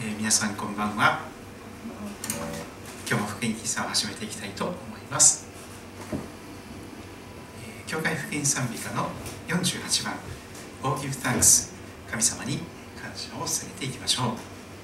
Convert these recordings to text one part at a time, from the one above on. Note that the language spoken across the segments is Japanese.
皆さんこんばんは。今日も福音喫茶を始めていきたいと思います。教会福音賛美歌の48番 Oh Give Thanks、 神様に感謝を捧げていきましょう。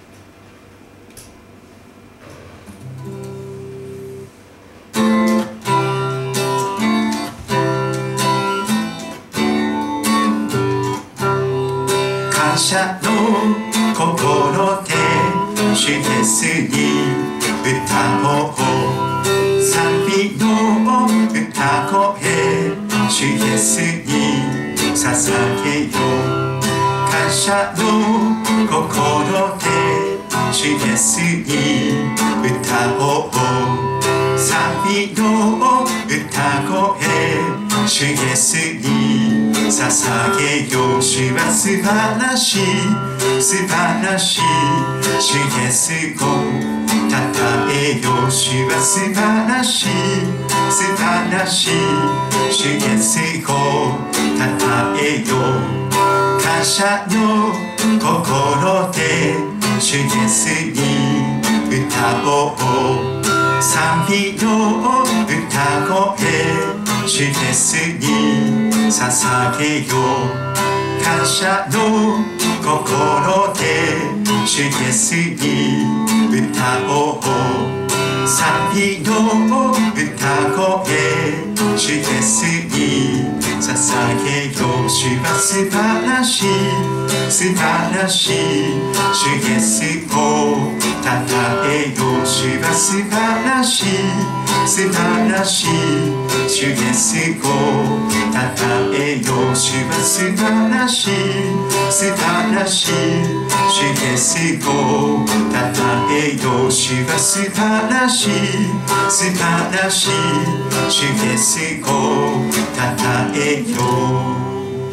感謝の心で主イエスに歌おう。賛美の歌声主イエスに捧げよう。感謝の心で主イエスに歌おう。賛美の歌声主イエスに捧げよう。主は素晴らしい素晴らしい主イエスをたたえよう。主は素晴らしい素晴らしい主イエスをたたえよう。感謝の心で主イエスに歌おう。賛美の歌声主イエスに捧げよう。感謝の心で主イエスに歌おう。賛美の歌声主イエスに捧げよう。主は素晴らしい素晴らしい主イエスをたたえよう。主は素晴らしい素晴らしい主イエスをたたえよう。主は素晴らしい素晴らしい主イエスをたたえよう。主は素晴らしい素晴らしい主イエスをたたえよう。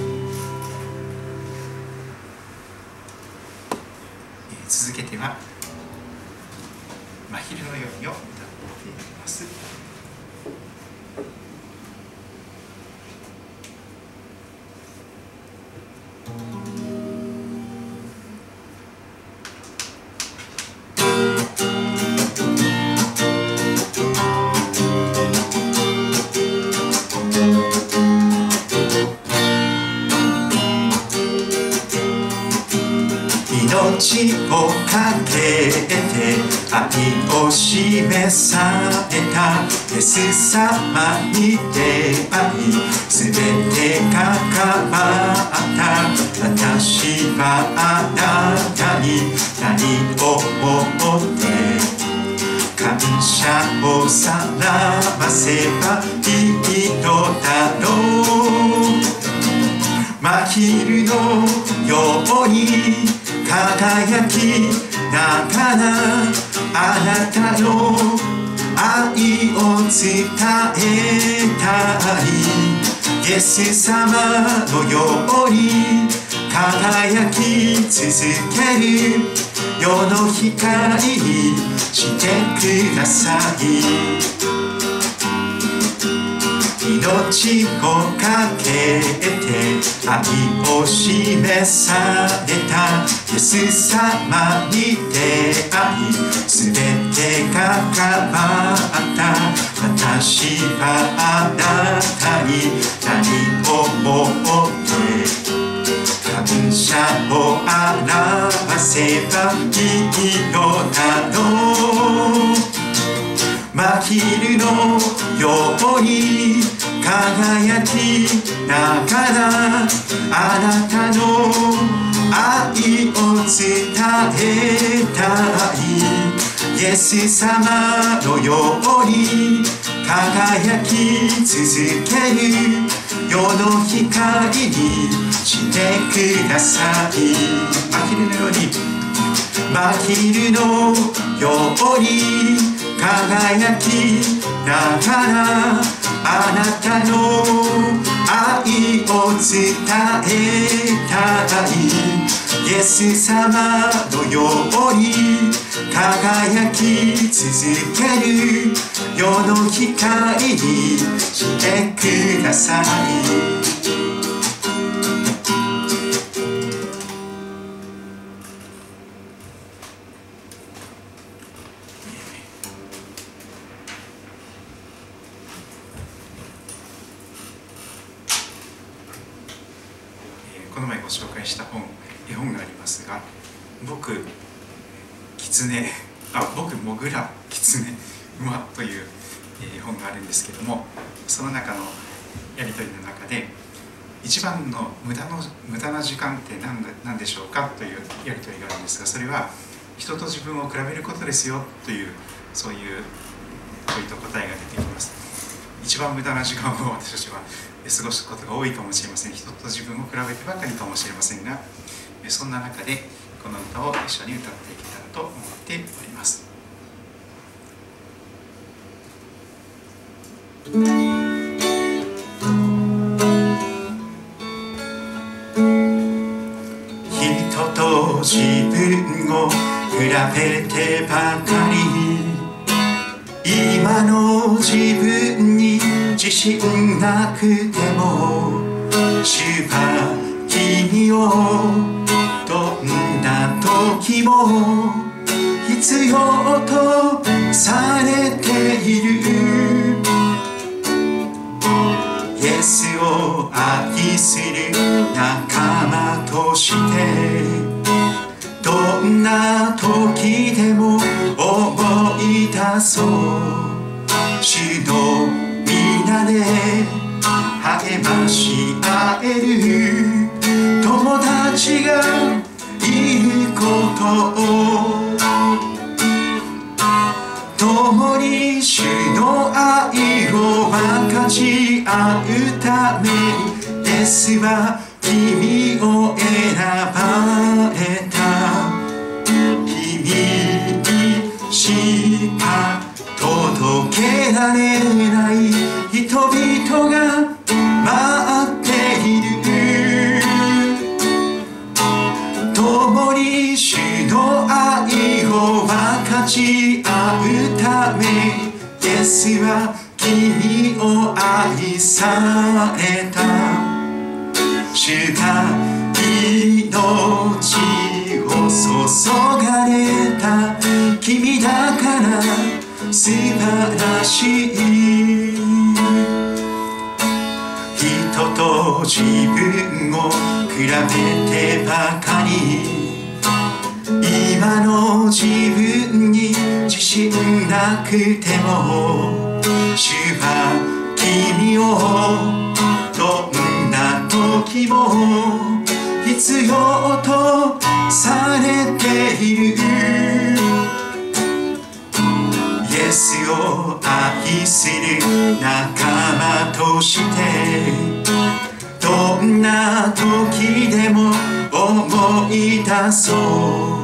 続けては真昼のようにを歌っていきます。命をかけて愛を示されたイエス様に出会い、すべてが変わった。私はあなたに何を思って感謝をさらばせばいいのだろう。真昼のように輝きながらあなたの愛を伝えたい。イエス様のように輝き続ける世の光にしてください。命をかけて愛を示されたイエス様に出会い、すべてが変わった。私はあなたに何を思って感謝を表せばいいのだろう。真昼のように輝きながらあなたの愛を伝えたい。イエス様のように輝き続ける世の光にしてください。真昼のように真昼のように輝きながらあなたの愛を伝えたい。イエス様のように輝き続ける世の光にしてください。 ご紹介した絵本がありますが、僕モグラキツネ馬という絵本があるんですけども、その中のやり取りの中で一番の無駄な時間って何でしょうかというやり取りがあるんですが、それは人と自分を比べることですよという、そういう問いと答えが出てきます。一番無駄な時間を私たちは過ごすことが多いかもしれません。人と自分を比べてばかりかもしれませんが、そんな中でこの歌を一緒に歌っていけたらと思っております。人と自分を比べてばかり、今の自分に自信なくても、主は君をどんな時も必要とされている。イエスを愛する仲間として、どんな時でも思い出そう。主の皆で励まし合える友達がいることを、共に主の愛を分かち合うために、イエスは君を選ばれた。君にしか届けられない人々が待っている。共に主の愛を分かち合うため、イエスは君を愛された。主が命を注がれた君だから素晴らしい。人と自分を比べてばかり、今の自分に自信なくても、主は君をどんな時も必要とされている。イエスを愛する仲間として、どんな時でも思い出そう。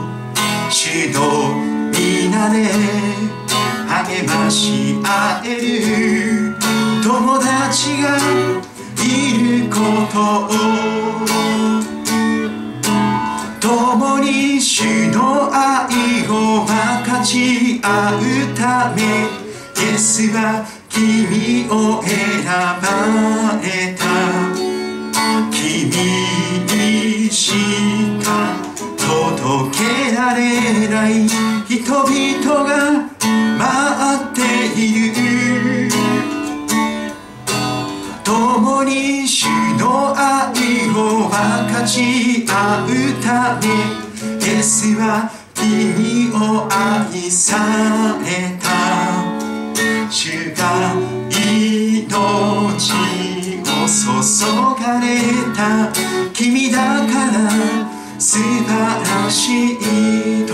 主の皆で励まし合える友達がいることを、共に主の愛を分かち合うため、イエスは君を選ばれた。君にしか届けられない人々が待っている。共に主の愛を分かち合うため、イエスは君を愛された。主が命を注がれた君だから素晴らしい。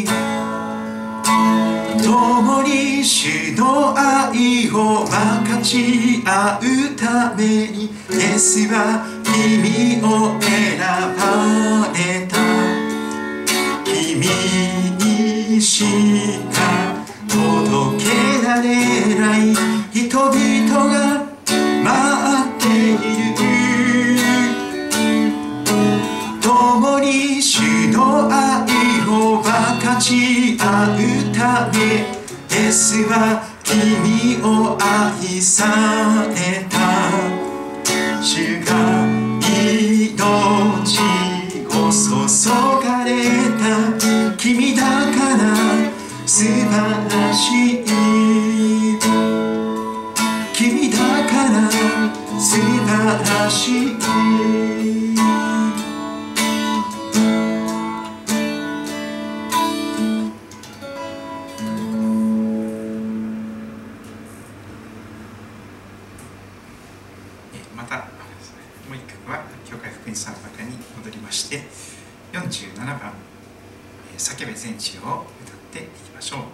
共に主の愛を分かち合うために、イエスは君を選ばれた。君にしか届けられない人々が待っている。共に主の愛を分かち合うため、イエスは君を愛された。主が命を注がれた君だから素晴らしい。君だから素晴らしい。 叫べ全地を歌っていきましょう。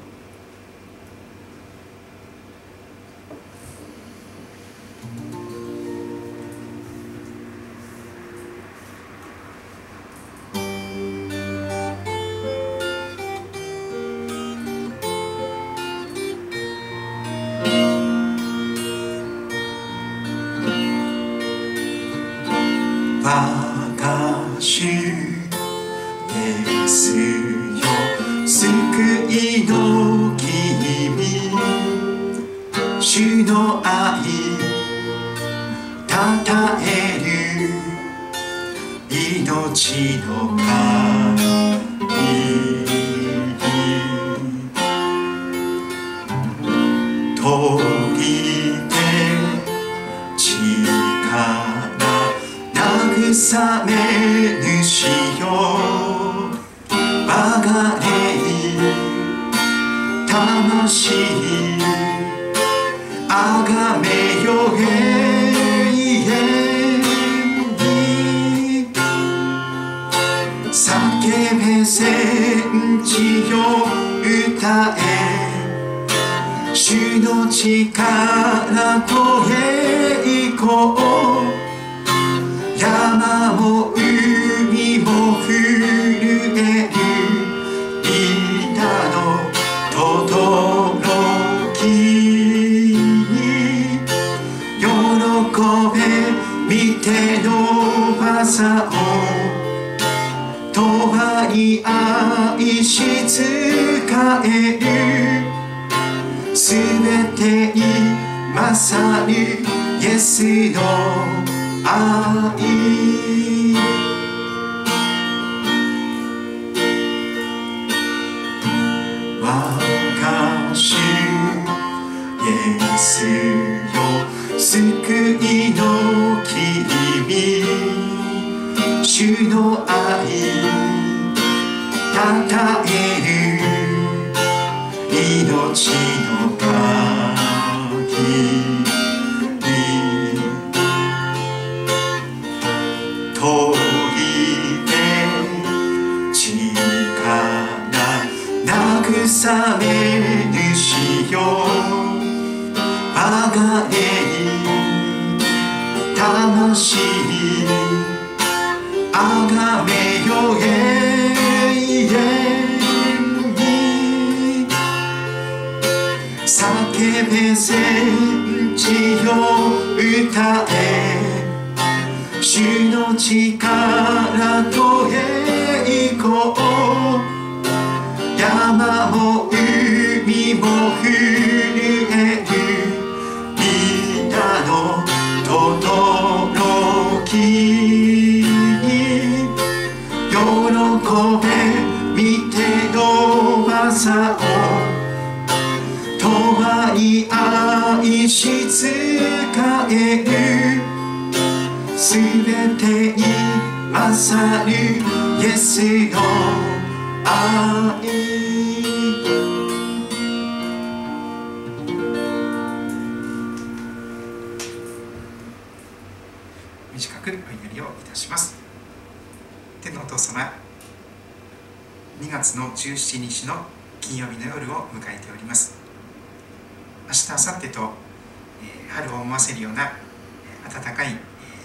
短くお祈りをいたします。天のお父様、2月の17日の金曜日の夜を迎えております。明日、明後日と、春を思わせるような暖かい、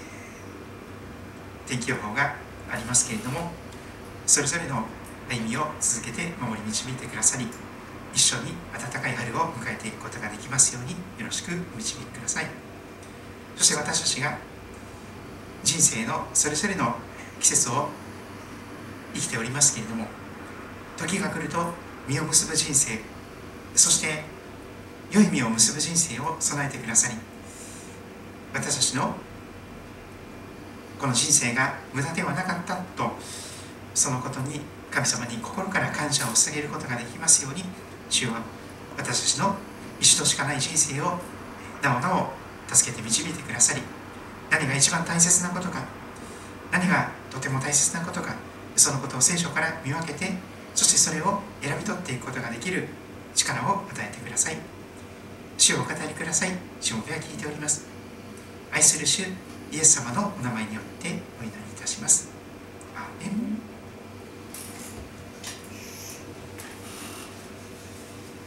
天気予報がありますけれども、それぞれの歩みを続けて守り導いてくださり、一緒に暖かい春を迎えていくことができますようによろしくお導きください。そして私たちが人生のそれぞれの季節を生きておりますけれども、時が来ると実を結ぶ人生、そして良い実を結ぶ人生を備えてくださり、私たちのこの人生が無駄ではなかったと、そのことに神様に心から感謝を捧げることができますように、主は私たちの一度しかない人生をなおなお助けて導いてくださり、何が一番大切なことか、何がとても大切なことか、そのことを聖書から見分けて、そしてそれを選び取っていくことができる力を与えてください。主をお語りください。主を聞いております。愛する主イエス様のお名前によってお祈りいたします。アーメン。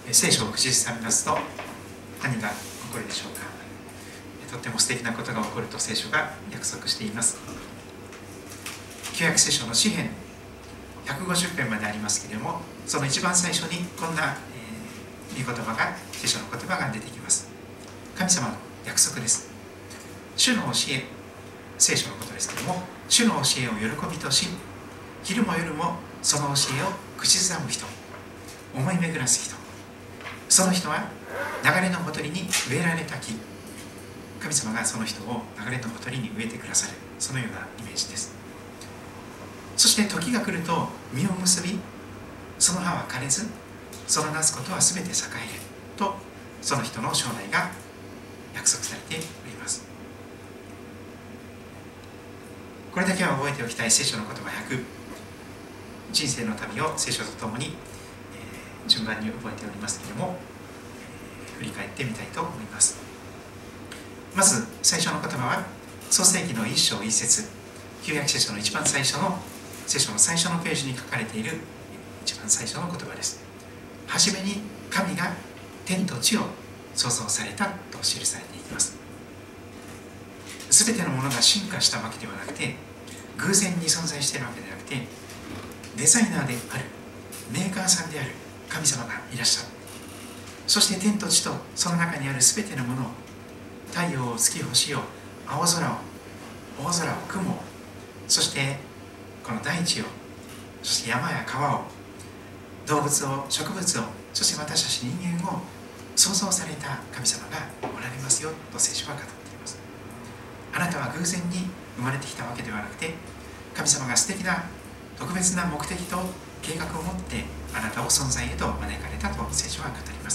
聖書を口ずさみますと何が起こるでしょうか。とっても素敵なことが起こると聖書が約束しています。旧約聖書の詩編150編までありますけれども、その一番最初にこんな、御言葉が、聖書の言葉が出てきます。神様の約束です。主の教え、聖書のことですけれども、主の教えを喜びとし、昼も夜もその教えを口ずさむ人、思い巡らす人、その人は流れのほとりに植えられた木。神様がその人を流れのほとりに植えてくださる、そのようなイメージです。そして時が来ると実を結び、その葉は枯れず、そのなすことはすべて栄えると、その人の将来が約束されております。これだけは覚えておきたい聖書の言葉100、人生の旅を聖書とともに、順番に覚えておりますけれども、振り返ってみたいと思います。まず最初の言葉は創世記の1章1節、旧約聖書の一番最初の聖書の最初のページに書かれている一番最初の言葉です。はじめに神が天と地を創造されたと記されていきます。すべてのものが進化したわけではなくて、偶然に存在しているわけではなくて、デザイナーであるメーカーさんである神様がいらっしゃる。そして天と地とその中にあるすべてのものを、太陽を、月、星を、青空を、大空を、雲を、そしてこの大地を、そして山や川を、動物を、植物を、そして私たち人間を創造された神様がおられますよと聖書は語っています。あなたは偶然に生まれてきたわけではなくて、神様が素敵な特別な目的と計画を持ってあなたを存在へと招かれたと聖書は語ります。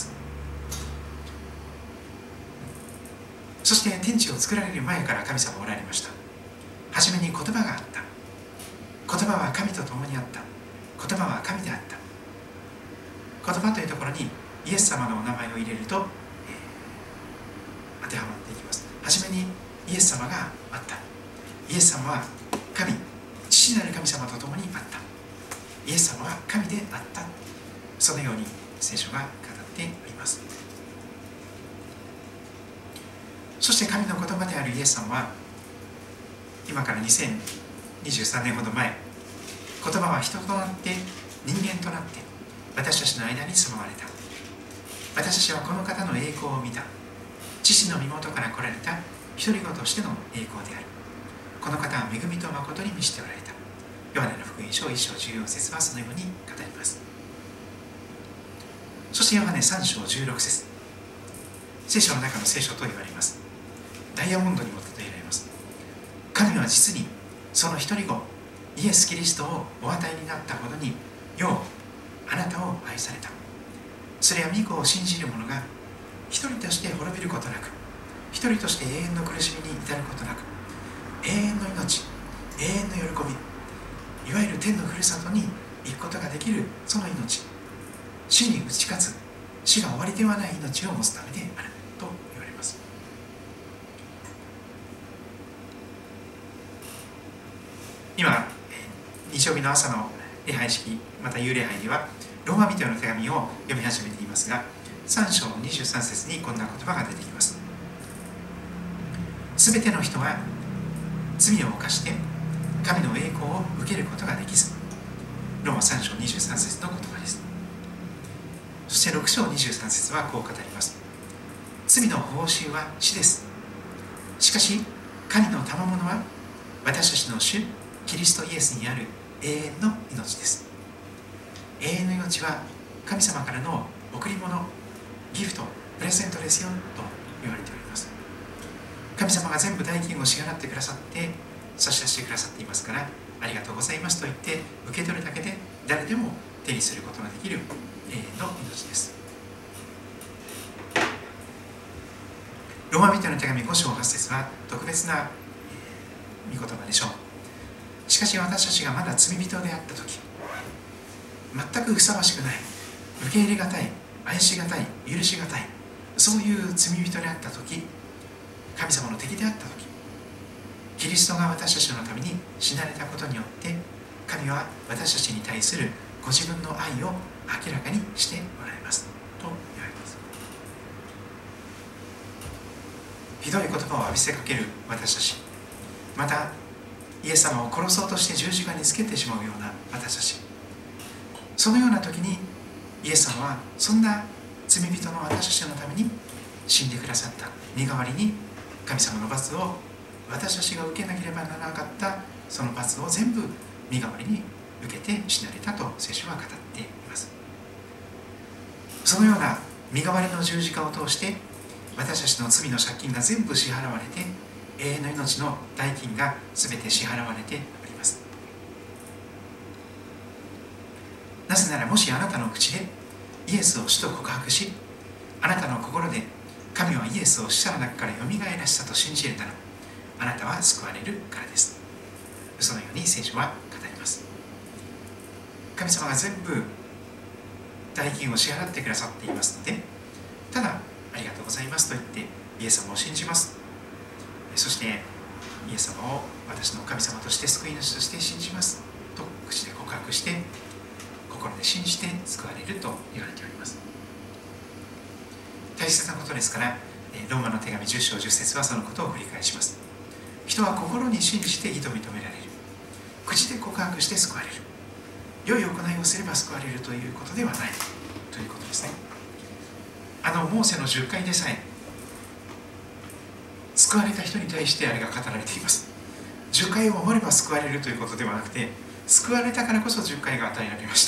そして天地を作られる前から神様はおられました。はじめに言葉があった。言葉は神と共にあった。言葉は神であった。言葉というところにイエス様のお名前を入れると、当てはまっていきます。はじめにイエス様があった。イエス様は神、父なる神様と共にあった。イエス様は神であった。そのように聖書が語っております。そして神の言葉であるイエス様は、今から2023年ほど前、言葉は人となって人間となって私たちの間に住まわれた。私たちはこの方の栄光を見た。父の身元から来られた一人子としての栄光である。この方は恵みと誠に満ちておられた。ヨハネの福音書1章14節はそのように語ります。そしてヨハネ3章16節、聖書の中の聖書と言われます。ダイヤモンドにも例えられます。神は実にその一人子イエス・キリストをお与えになったほどに、ようあなたを愛された。それは御子を信じる者が一人として滅びることなく、一人として永遠の苦しみに至ることなく、永遠の命、永遠の喜び、いわゆる天のふるさとに行くことができるその命、死に打ち勝つ、死が終わりではない命を持つためであると言われます。今、日曜日の朝の礼拝式、また夕礼拝にはローマ人への手紙を読み始めていますが、3章23節にこんな言葉が出てきます。すべての人は罪を犯して神の栄光を受けることができず。ローマ3章23節の言葉です。そして6章23節はこう語ります。罪の報酬は死です。しかし神の賜物は私たちの主キリストイエスにある永遠の命です。永遠の命は神様からの贈り物、ギフト、プレゼントですよと言われております。神様が全部代金を支払ってくださって差し出してくださっていますから、ありがとうございますと言って受け取るだけで誰でも手にすることができる永遠の命です。ローマ人の手紙5章8節は特別な御言葉でしょう。しかし私たちがまだ罪人であったとき、全くふさわしくない、受け入れがたい、愛しがたい、許しがたい、そういう罪人であったとき、神様の敵であったとき、キリストが私たちのために死なれたことによって神は私たちに対するご自分の愛を明らかにしておられますと言われます。ひどい言葉を浴びせかける私たち、またイエス様を殺そうとして十字架につけてしまうような私たち、そのような時にイエス様はそんな罪人の私たちのために死んでくださった。身代わりに神様の罰を私たちが受けなければならなかったその罰を全部身代わりに受けて死なれたと聖書は語っています。そのような身代わりの十字架を通して私たちの罪の借金が全部支払われて、永遠の命の代金が全て支払われております。なぜなら、もしあなたの口でイエスを主と告白し、あなたの心で神はイエスを死者の中からよみがえらしたと信じるなら、あなたは救われるからです。そのように聖書は語ります。神様が全部代金を支払ってくださっていますので、ただありがとうございますと言ってイエス様を信じます。そしてイエス様を私の神様として救い主として信じますと口で告白して、心で信じて救われると言われております。大切なことですから、ローマの手紙10章10節はそのことを繰り返します。人は心に信じて義と認められる。口で告白して救われる。良い行いをすれば救われるということではないということですね。モーセの10回でさえ救われた人に対してあれが語られています。10回を守れば救われるということではなくて、救われたからこそ10回が与えられました。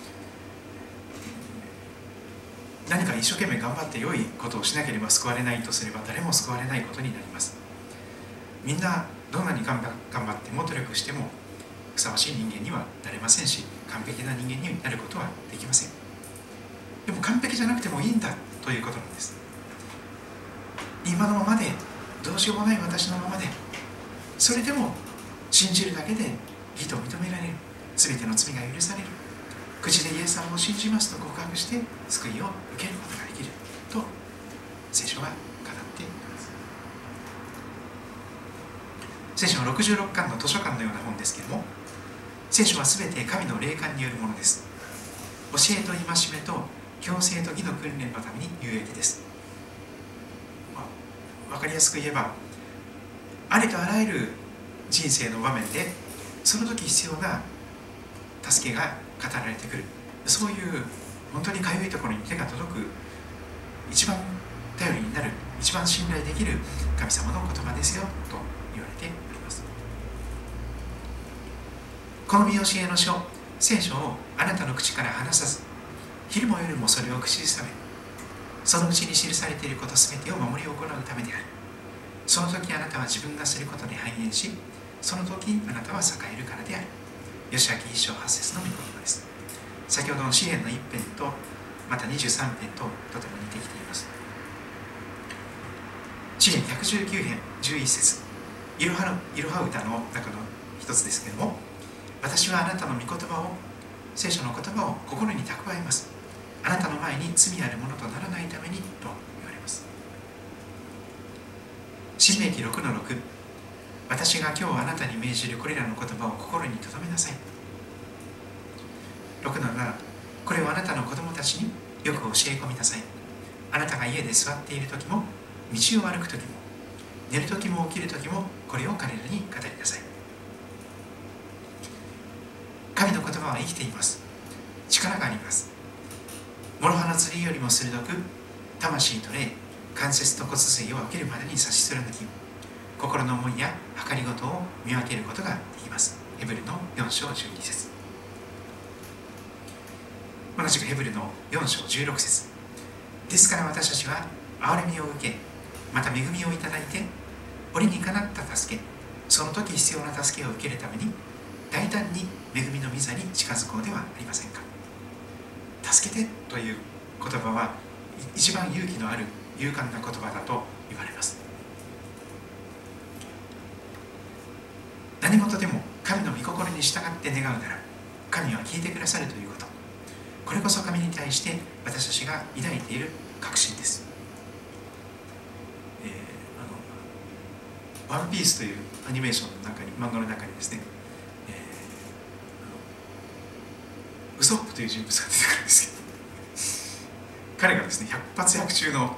何か一生懸命頑張って良いことをしなければ救われないとすれば、誰も救われないことになります。みんなどんなに頑張っても努力してもふさわしい人間にはなれませんし、完璧な人間になることはできません。でも完璧じゃなくてもいいんだということなんです。今のままで、どうしようもない私のままで、それでも信じるだけで義と認められる。全ての罪が許される。口でイエス様を信じますと告白して救いを受けることができると聖書は語っています。聖書の66巻の図書館のような本ですけれども、聖書は全て神の霊感によるものです。教えと戒めと強制と義の訓練のために有益です。分かりやすく言えば、ありとあらゆる人生の場面でその時必要な助けが語られてくる、そういう本当にかゆいところに手が届く、一番頼りになる、一番信頼できる神様の言葉ですよと言われております。この見教えの書、聖書をあなたの口から離さず、昼も夜もそれを口ずさめ、そのうちに記されていることすべてを守り行うためである。その時あなたは自分がすることで繁栄し、その時あなたは栄えるからである。ヨシュア記1章8節の御言葉です。先ほどの詩篇の1編とまた23編ととても似てきています。詩篇119編11節、いろは歌の中の一つですけれども、私はあなたの御言葉を、聖書の言葉を心に蓄えます。あなたの前に罪あるものとならないためにと言われます。申命記6の6、私が今日あなたに命じるこれらの言葉を心に留めなさい。6の7、これをあなたの子供たちによく教え込みなさい。あなたが家で座っている時も、道を歩く時も、寝る時も起きる時も、これを彼らに語りなさい。神の言葉は生きています。力があります。諸刃の剣よりも鋭く、魂と霊、関節と骨髄を分けるまでに差し貫き、心の思いや計りごとを見分けることができます。ヘブルの4章12節、同じくヘブルの4章16節、ですから私たちは憐れみを受け、また恵みをいただいて、折にかなった助け、その時必要な助けを受けるために大胆に恵みの御座に近づこうではありませんか。助けてという言葉は一番勇気のある勇敢な言葉だと言われます。何事でも神の御心に従って願うなら、神は聞いてくださるということ、これこそ神に対して私たちが抱いている確信です。ワンピースというアニメーションの中に、漫画の中にですね、ウソップという人物が出てくるんです彼がですね百発百中の、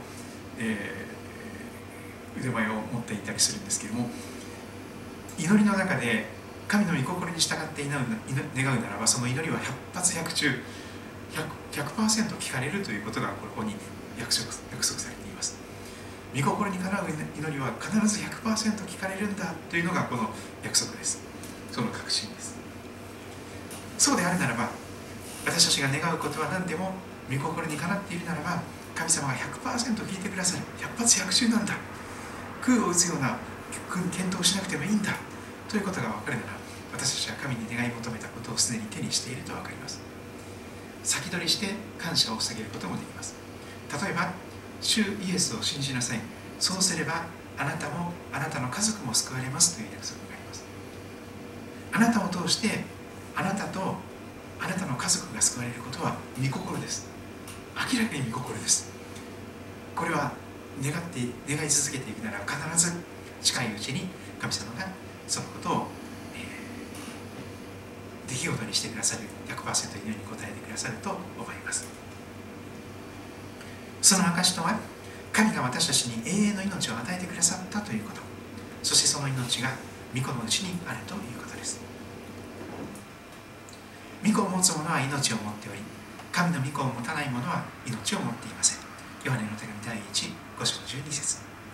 腕前を持っていたりするんですけれども、祈りの中で神の御心に従って願うならば、その祈りは百発百中 100% 聞かれるということがここに約束されています。御心にかなう祈りは必ず 100% 聞かれるんだというのがこの約束です。その確信です。そうであるならば、私たちが願うことは何でも御心にかなっているならば、神様が 100% 聞いてくださる。百発百中なんだ。空を打つような検討しなくてもいいんだということが分かるなら、私たちは神に願い求めたことをすでに手にしていると分かります。先取りして感謝を捧げることもできます。例えば、主イエスを信じなさい。そうすればあなたもあなたの家族も救われますという約束があります。あなたを通してあなたとあなたの家族が救われることは御心です。明らかに御心です。これは願い続けていくなら必ず近いうちに神様がそのことを、出来事にしてくださる。 100% 祈りに応えてくださると思います。その証とは、神が私たちに永遠の命を与えてくださったということ、そしてその命が御子のうちにあるということです。御子を持つ者は命を持っており、神の御子を持たない者は命を持っていません。ヨハネの手紙第1、5章12節。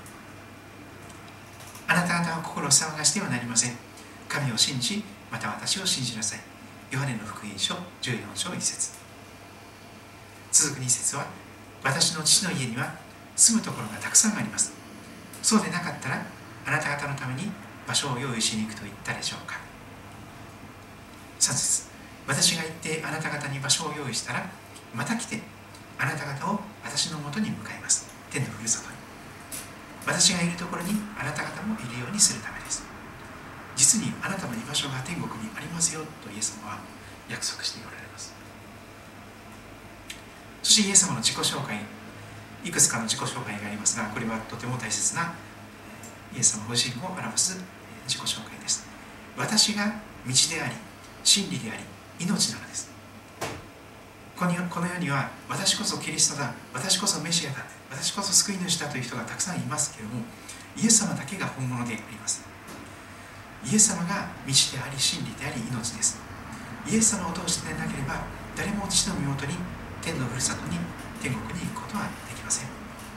あなた方は心を騒がしてはなりません。神を信じ、また私を信じなさい。ヨハネの福音書14章1節。続く2節は、私の父の家には住むところがたくさんあります。そうでなかったら、あなた方のために場所を用意しに行くと言ったでしょうか。3節。私が行ってあなた方に場所を用意したら、また来てあなた方を私のもとに迎えます。天のふるさとに。私がいるところにあなた方もいるようにするためです。実にあなたの居場所が天国にありますよとイエス様は約束しておられます。そしてイエス様の自己紹介、いくつかの自己紹介がありますが、これはとても大切なイエス様ご自身を表す自己紹介です。私が道であり、真理であり、命なのです。この世には私こそキリストだ、私こそメシアだ、私こそ救い主だという人がたくさんいますけれども、イエス様だけが本物であります。イエス様が道であり、真理であり、命です。イエス様を通してでなければ、誰も父の身元に、天のふるさとに、天国に行くことはできません。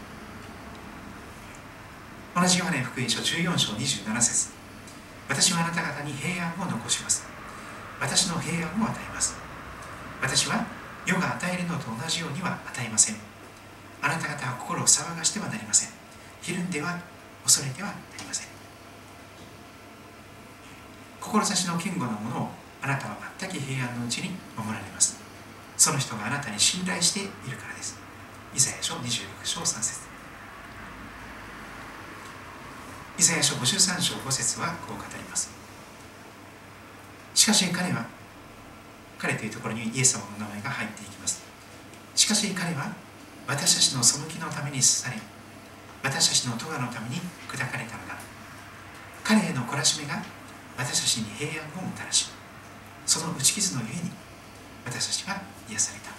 同じヨハネ福音書14章27節。私はあなた方に平安を残します。私の平安を与えます。私は世が与えるのと同じようには与えません。あなた方は心を騒がしてはなりません。ひるんでは恐れてはなりません。志の堅固なものをあなたは全く平安のうちに守られます。その人があなたに信頼しているからです。イザヤ書26章3節。イザヤ書53章5節はこう語ります。しかし彼というところにイエス様の名前が入っていきます。しかし彼は私たちの背きのために刺され、私たちの咎のために砕かれたのだ。彼への懲らしめが私たちに平安をもたらし、その打ち傷のゆえに私たちが癒された。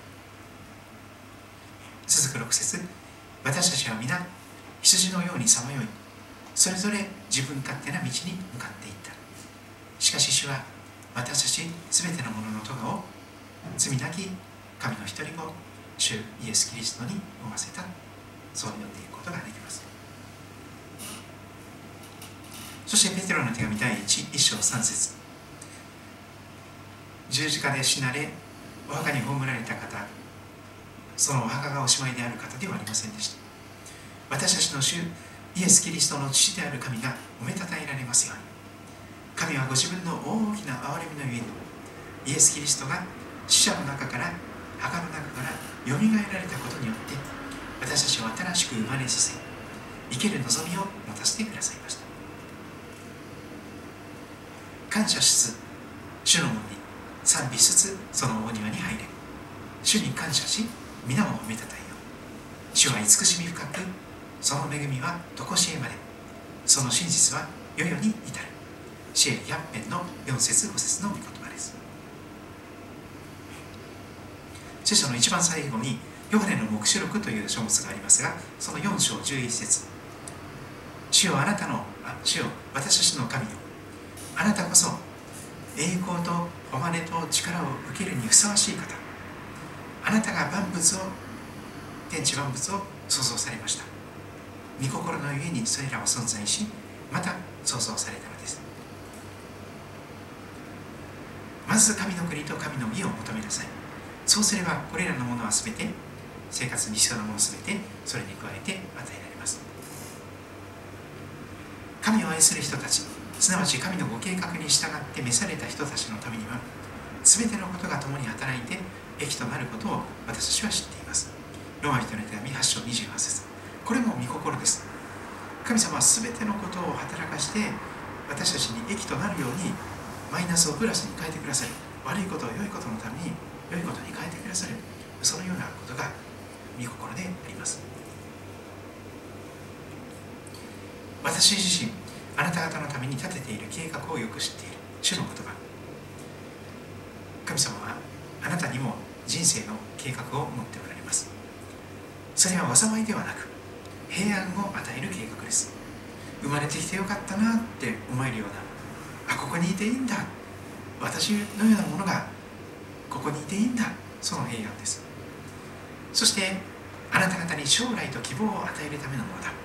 続く6節。私たちは皆羊のようにさまよい、それぞれ自分勝手な道に向かっていった。しかし主は私たちすべての者の咎を罪なき神の一人子主イエス・キリストに負わせた。そう読んでいくことができます。そしてペテロの手紙第 1章3節。十字架で死なれお墓に葬られた方、そのお墓がおしまいである方ではありませんでした。私たちの主イエス・キリストの父である神がおめたたえられますように。神はご自分の大きな憐れみのゆえに、イエス・キリストが死者の中から墓の中からよみがえられたことによって、私たちを新しく生まれさせ、生ける望みを持たせてくださいました。感謝しつつ主の門に賛美しつつそのお庭に入れ、主に感謝し皆を褒めたたえよう。主は慈しみ深く、その恵みは常しえまで、その真実は世々に至る。シエリ100編の4節5節の御言葉です。聖書の一番最後にヨハネの黙示録という書物がありますが、その4章11節、主よ主よ私たちの神よ、あなたこそ栄光と誉れと力を受けるにふさわしい方、あなたが天地万物を創造されました。御心のゆえにそれらは存在し、また創造されたのです。まず神の国と神の義を求めなさい。そうすればこれらのものはすべて、生活に必要なものすべてそれに加えて与えられます。神を愛する人たち、すなわち神のご計画に従って召された人たちのためには、すべてのことが共に働いて益となることを私たちは知っています。ローマ人の手紙8章28節、これも御心です。神様はすべてのことを働かして私たちに益となるように、マイナスをプラスに変えてくださる。悪いことを良いことのために良いことに変えてくださる。そのようなことが御心であります。私自身、あなた方のために立てている計画をよく知っている。主の言葉。神様はあなたにも人生の計画を持っておられます。それは災いではなく、平安を与える計画です。生まれてきてよかったなって思えるような、ここにいていいんだ、私のようなものがここにいていいんだ、その平安です。そしてあなた方に将来と希望を与えるためのものだ。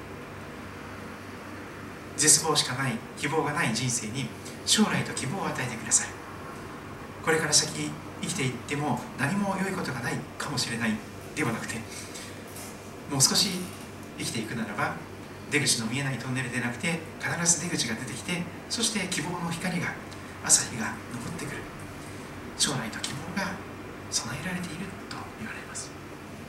絶望しかない、希望がない人生に将来と希望を与えてください。これから先生きていっても何も良いことがないかもしれないではなくて、もう少し生きていくならば、出口の見えないトンネルでなくて必ず出口が出てきて、そして希望の光が、朝日が昇ってくる、将来と希望が備えられていると言われます。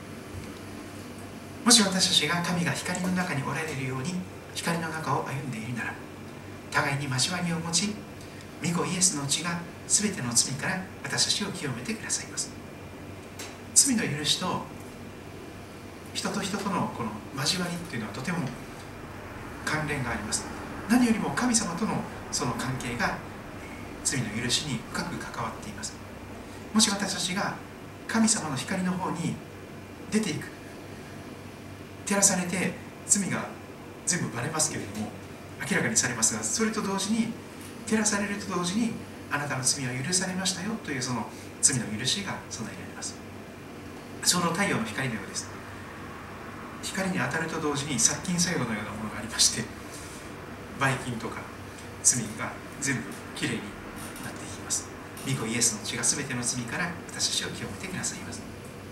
もし私たちが神が光の中におられるように光の中を歩んでいるなら、互いに交わりを持ち、御子イエスの血が全ての罪から私たちを清めてくださいます。罪の許しと人と人とのこの交わりというのはとても関連があります。何よりも神様とのその関係が罪の許しに深く関わっています。もし私たちが神様の光の方に出ていく、照らされて罪が全部バレますけれども、明らかにされますが、それと同時に、照らされると同時に、あなたの罪は許されましたよというその罪の許しが備えられます。ちょうど太陽の光のようです。光に当たると同時に殺菌作用のようなものがありまして、ばい菌とか罪が全部きれいになっていきます。御子イエスの血が全ての罪から私たちを清めてくださいます。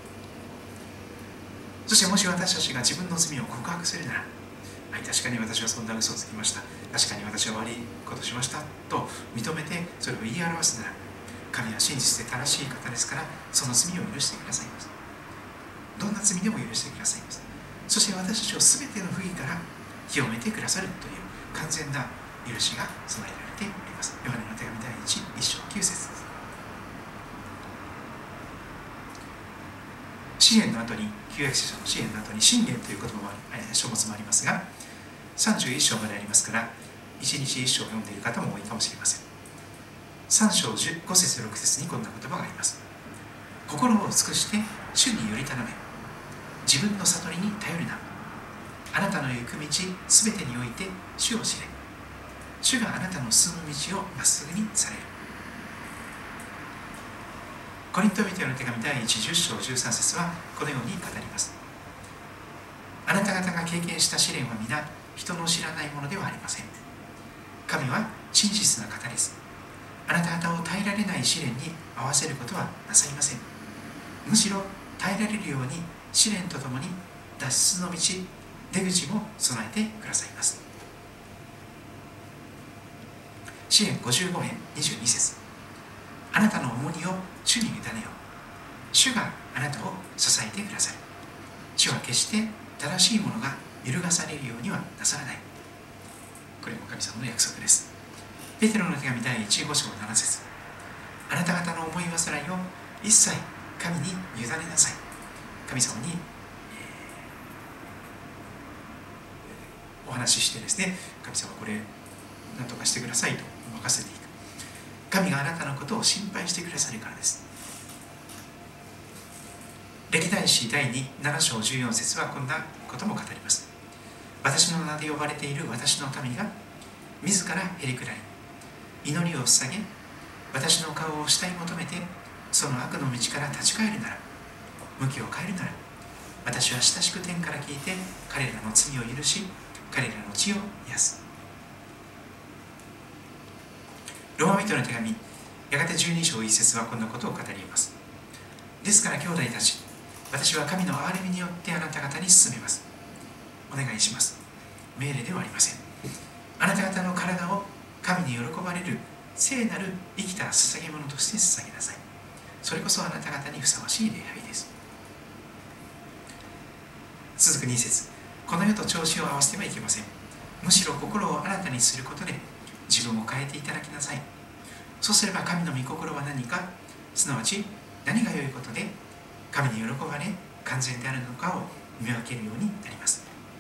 そしてもし私たちが自分の罪を告白するなら、はい、確かに私はそんな嘘をつきました、確かに私は悪いことしましたと認めてそれを言い表すなら、神は真実で正しい方ですから、その罪を許してくださいます。どんな罪でも許してくださいます。そして私たちを全ての不義から清めてくださるという完全な許しが備えられております。ヨハネの手紙第1章9節です。詩篇の後に、旧約聖書の詩篇の後に箴言という言葉も書物もありますが、31章までありますから、1日1章を読んでいる方も多いかもしれません。3章5節6節にこんな言葉があります。心を尽くして主により頼め、自分の悟りに頼るな。あなたの行く道すべてにおいて主を知れ。主があなたの進む道をまっすぐにされる。コリント人への手紙第10章13節はこのように語ります。あなた方が経験した試練は皆人の知らないものではありません。神は真実な方です。あなた方を耐えられない試練に合わせることはなさいません。むしろ耐えられるように試練とともに脱出の道、出口も備えてくださいます。詩編55編22節、あなたの重荷を主に委ねよう。主があなたを支えてくださる。主は決して正しいものが揺るがされるようにはなさらない。これも神様の約束です。ペテロの手紙第15章7節、あなた方の思い煩いを一切神に委ねなさい。神様に、お話ししてですね、神様これ何とかしてくださいと任せていく。神があなたのことを心配してくださるからです。 歴代史第7章14節はこんなことも語ります。私の名で呼ばれている私の民が自らへりくらい祈りを捧げ、私の顔を下に求めてその悪の道から立ち返るなら、向きを変えるなら、私は親しく天から聞いて彼らの罪を許し、彼らの血を癒す。ローマ人の手紙やがて12章1節はこんなことを語ります。ですから兄弟たち、私は神の憐れみによってあなた方に進めます。お願いします。命令ではありません。あなた方の体を神に喜ばれる聖なる生きた捧げ物として捧げなさい。それこそあなた方にふさわしい礼拝です。続く2節、この世と調子を合わせてはいけません。むしろ心を新たにすることで自分を変えていただきなさい。そうすれば神の御心は何か、すなわち何が良いことで神に喜ばれ完全であるのかを見分けるようになります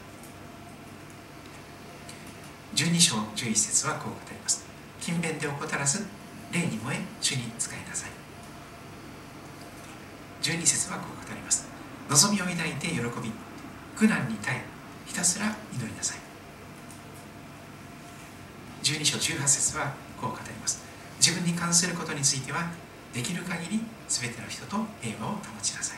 。12章11節はこう語ります。勤勉で怠らず霊に燃え主に仕えなさい。12節はこう語ります。望みを抱いて喜び、苦難に耐えひたすら祈りなさい。12章18節はこう語ります。自分に関することについてはできる限り全ての人と平和を保ちなさい。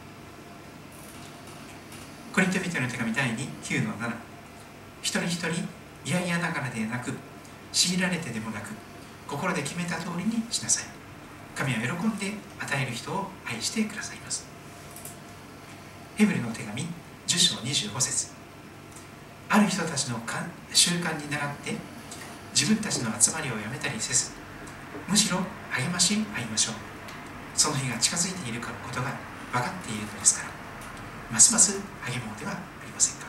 コリント人への手紙第9の7、一人一人嫌々ながらでなく、強いられてでもなく、心で決めた通りにしなさい。神は喜んで与える人を愛してくださいます。ヘブルの手紙10章25節、ある人たちの習慣に倣って自分たちの集まりをやめたりせず、むしろ励まし合いましょう。その日が近づいていることが分かっているのですから、ますます励もうではありませんか。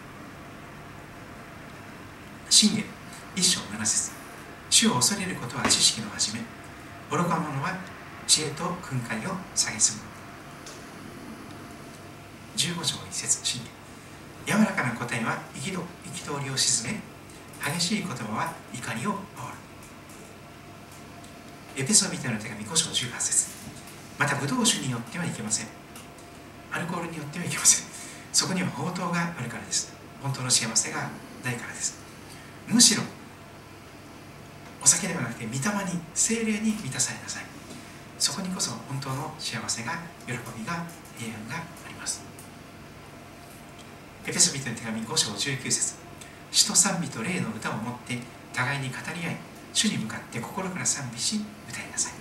箴言1章7節、主を恐れることは知識の始め、愚か者は知恵と訓戒を蔑む。15章1節、箴言、柔らかな答えは憤りを鎮め、激しい言葉は怒りを煽る。エペソビテの手紙5章18節、またブドウ酒によってはいけません。アルコールによってはいけません。そこには法灯があるからです。本当の幸せがないからです。むしろお酒ではなくて御霊に、聖霊に満たされなさい。そこにこそ本当の幸せが、喜びが、平安があります。エペソビテの手紙5章19節、詩と賛美と霊の歌を持って互いに語り合い、主に向かって心から賛美し歌いなさい。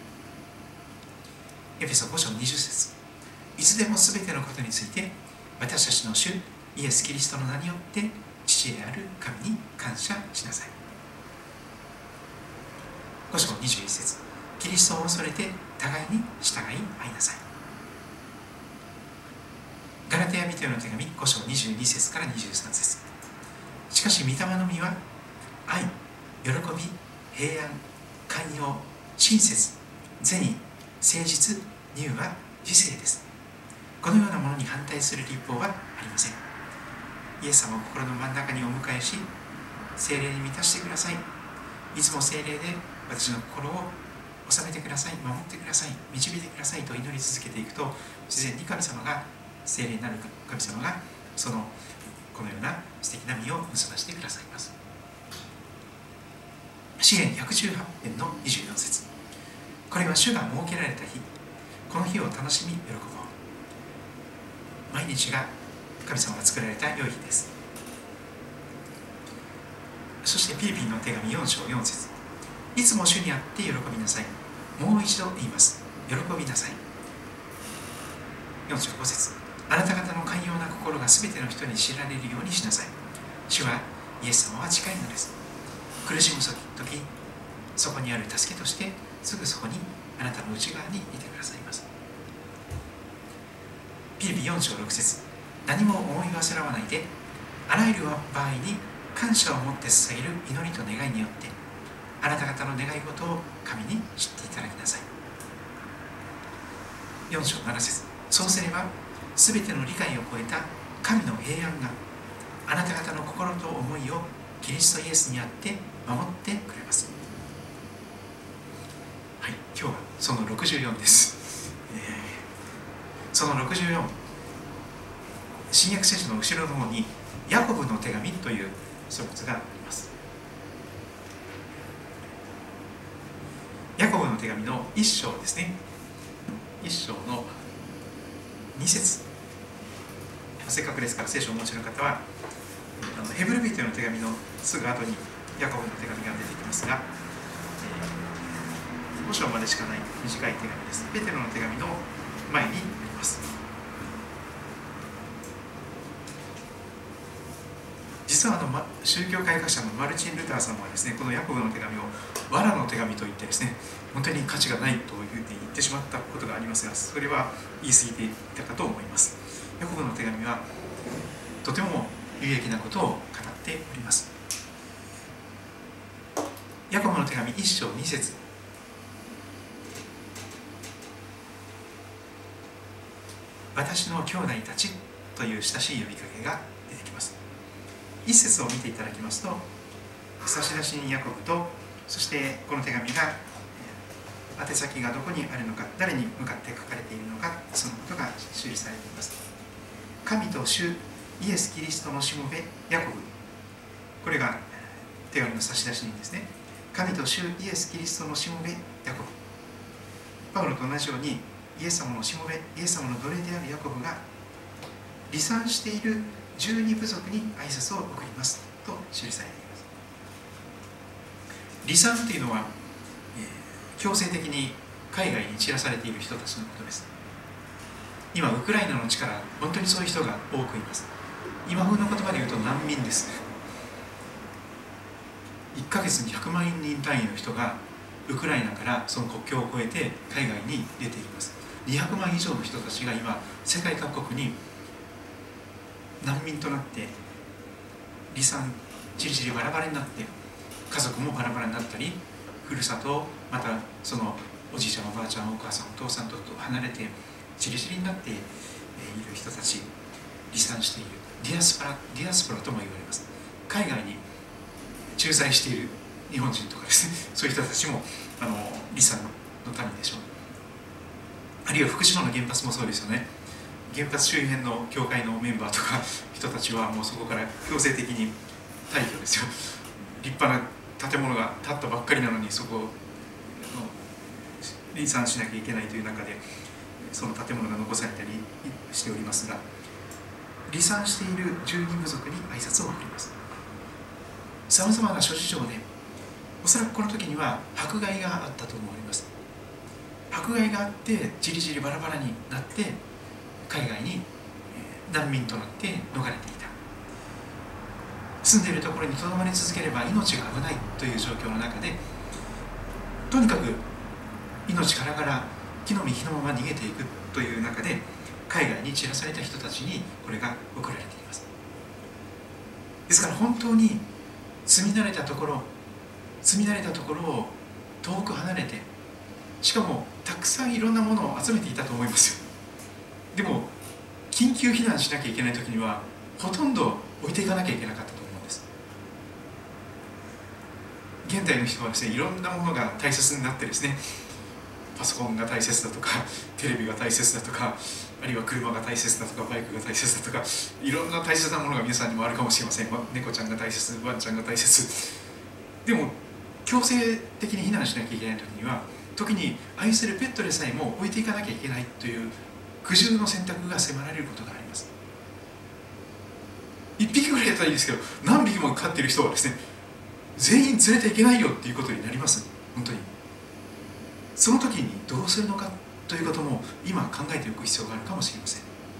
エペソ5章20節、いつでもすべてのことについて私たちの主イエス・キリストの名によって父である神に感謝しなさい。5章21節、キリストを恐れて互いに従い合いなさい。ガラテヤ人への手紙5章22節から23節、しかし御霊の実は愛、喜び、平安、寛容、親切、善意、誠実、乳は自制です。このようなものに反対する立法はありません。イエス様を心の真ん中にお迎えし、聖霊に満たしてください。いつも聖霊で私の心を治めてください、守ってください、導いてくださいと祈り続けていくと、自然に神様が、聖霊なる神様がこのような素敵な実を結ばしてくださいます。詩編118編の24節、これは主が設けられた日、この日を楽しみ喜ぼう。毎日が神様が作られた良い日です。そしてピリピの手紙4章4節、いつも主にあって喜びなさい。もう一度言います。喜びなさい。4章5節、あなた方の寛容な心がすべての人に知られるようにしなさい。主はイエス様は近いのです。苦しむ時、そこにある助けとしてすぐそこにあなたの内側にいてくださいます。ピリピ4章6節、何も思い煩わないで、あらゆる場合に感謝を持って捧げる祈りと願いによってあなた方の願い事を神に知っていただきなさい。4章7節、そうすればすべての理解を超えた神の平安があなた方の心と思いをキリストイエスにあって守ってくれます。はい、今日はその64です。 その64、新約聖書の後ろの方にヤコブの手紙という書物があります。ヤコブの手紙の1章ですね。1章の2節、せっかくですから聖書をお持ちの方はヘブル人への手紙のすぐ後にヤコブの手紙が出てきますが、5章までしかない短い手紙です。ペテロの手紙の前にあります。実は宗教改革者のマルチン・ルターさんはですね、このヤコブの手紙を藁の手紙と言ってですね、本当に価値がないというふうに言ってしまったことがありますが、それは言い過ぎていたかと思います。ヤコブの手紙はとても有益なことを語っております。ヤコブの手紙1章2節、私の兄弟たちという親しい呼びかけが出てきます。一節を見ていただきますと、差出人ヤコブと、そしてこの手紙が宛先がどこにあるのか、誰に向かって書かれているのか、そのことが記されています。神と主イエス・キリストのしもべヤコブ、これが手紙の差出人ですね。神と主イエス・キリストのしもべヤコブ、パウロと同じようにイエス様のしもべ、イエス様の奴隷であるヤコブが離散している12部族に挨拶を送りますと記されています。離散というのは、強制的に海外に散らされている人たちのことです。今ウクライナの地から本当にそういう人が多くいます。今風の言葉で言うと難民です。1ヶ月に100万人単位の人がウクライナからその国境を越えて海外に出ています。200万以上の人たちが今世界各国に難民となって離散、ちりちりバラバラになって、家族もバラバラになったり、ふるさと、またそのおじいちゃんおばあちゃんお母さんお父さんと離れてちりちりになっている人たち、離散しているディアスポラとも言われます。海外に駐在している日本人とかですね、そういう人たちも離散の民でしょう。あるいは福島の原発もそうですよね。原発周辺の教会のメンバーとか人たちはもうそこから強制的に退去ですよ。立派な建物が建ったばっかりなのにそこを離散しなきゃいけないという中でその建物が残されたりしておりますが、離散している12部族に挨拶を送ります。さまざまな諸事情でおそらくこの時には迫害があったと思われます。迫害があってじりじりバラバラになって海外に難民となって逃れていた。住んでいるところにとどまり続ければ命が危ないという状況の中で、とにかく命からがら木の実火のまま逃げていくという中で海外に散らされた人たちにこれが送られています。ですから本当に住み慣れたところを遠く離れて、しかもたくさんいろんなものを集めていたと思いますよ。でも緊急避難しなきゃいけない時にはほとんど置いていかなきゃいけなかったと思うんです。現代の人はですね、いろんなものが大切になってですね、パソコンが大切だとかテレビが大切だとか、あるいは車が大切だとかバイクが大切だとか、いろんな大切なものが皆さんにもあるかもしれません。猫ちゃんが大切、ワンちゃんが大切。でも強制的に避難しなきゃいけない時には、時に愛するペットでさえも置いていかなきゃいけないという苦渋の選択が迫られることがあります。1匹ぐらいだったらいいですけど、何匹も飼っている人はですね、全員連れていけないよっていうことになります。本当にその時にどうするのかということも今考えておく必要があるかもしれません。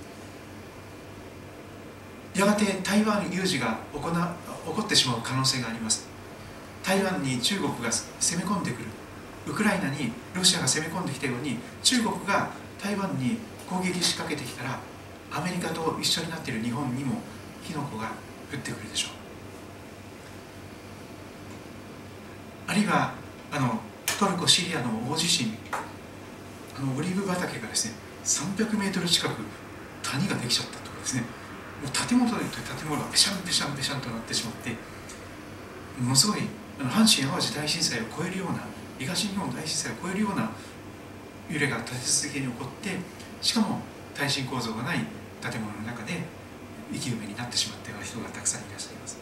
やがて台湾有事が起こってしまう可能性があります。台湾に中国が攻め込んでくる、ウクライナにロシアが攻め込んできたように中国が台湾に攻撃しかけてきたら、アメリカと一緒になっている日本にも火の粉が降ってくるでしょう。あるいはトルコ・シリアの大地震、オリーブ畑がですね300メートル近く谷ができちゃったとかですね、もう建物という建物がペシャンペシャンペシャンとなってしまって、ものすごい阪神・淡路大震災を超えるような、東日本大震災を超えるような揺れが立て続けに起こって、しかも耐震構造がない建物の中で生き埋めになってしまったような人がたくさんいらっしゃいます。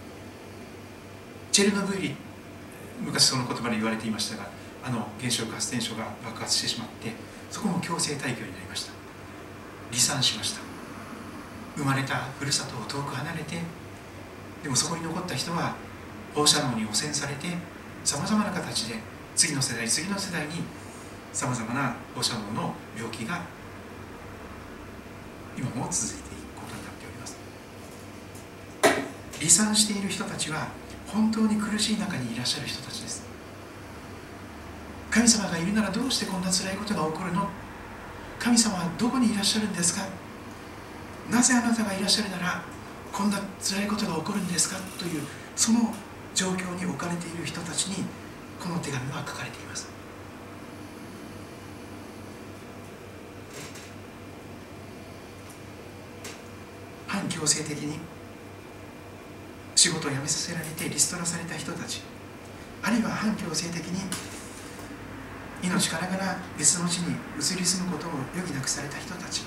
チェルノブイリ、昔その言葉で言われていましたが、原子力発電所が爆発してしまって、そこも強制退去になりました。離散しました。生まれたふるさとを遠く離れて、でもそこに残った人は放射能に汚染されて、さまざまな形で次の世代にさまざまな放射能の病気が今も続いていくことになっております。離散している人たちは本当に苦しい中にいらっしゃる人たちです。神様がいるならどうしてこんな辛いことが起こるの？神様はどこにいらっしゃるんですか？なぜあなたがいらっしゃるならこんな辛いことが起こるんですか？というその状況に置かれている人たちにこの手紙は書かれています。反強制的に仕事を辞めさせられてリストラされた人たち、あるいは反強制的に命からがら別の地に移り住むことを余儀なくされた人たち、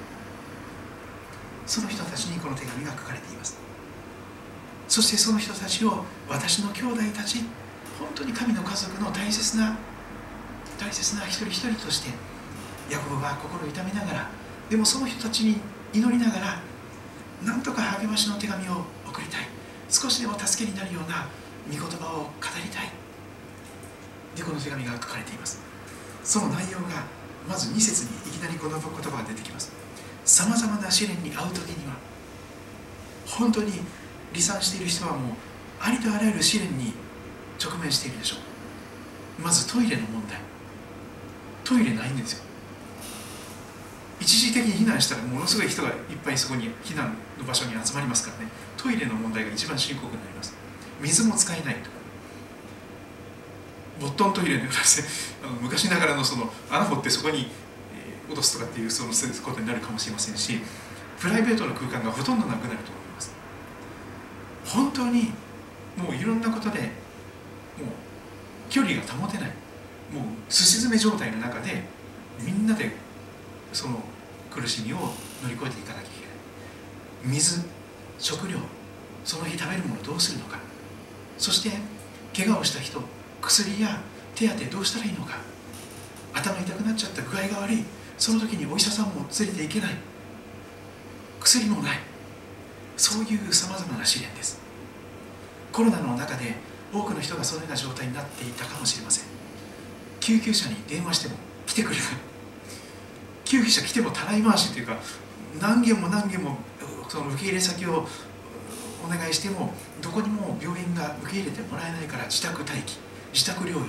その人たちにこの手紙が書かれています。そしてその人たちを私の兄弟たち、本当に神の家族の大切な一人一人としてヤコブは心を痛めながら、でもその人たちに祈りながらなんとか励ましの手紙を送りたい、少しでも助けになるような御言葉を語りたいで、この手紙が書かれています。その内容がまず2節にいきなりこの言葉が出てきます。さまざまな試練に遭う時には、本当に離散している人はもうありとあらゆる試練に直面しているでしょう。まずトイレの問題、トイレないんですよ。一時的に避難したらものすごい人がいっぱいそこに避難の場所に集まりますからね、トイレの問題が一番深刻になります。水も使えないとか、ボットントイレのような昔ながらのその穴掘ってそこに落とすとかっていうそのことになるかもしれませんし、プライベートの空間がほとんどなくなると思います。本当にもういろんなことでもう距離が保てない、もうすし詰め状態の中でみんなでその苦しみを乗り越えていかなきゃいけない。水、食料、その日食べるものどうするのか、そして怪我をした人、薬や手当てどうしたらいいのか、頭痛くなっちゃった具合が悪い、その時にお医者さんも連れていけない、薬もない、そういうさまざまな試練です。コロナの中で多くの人がそのような状態になっていたかもしれません。救急車に電話しても来てくれない、救急車来てもたらい回しというか、何件もその受け入れ先をお願いしてもどこにも病院が受け入れてもらえないから自宅待機、自宅療養、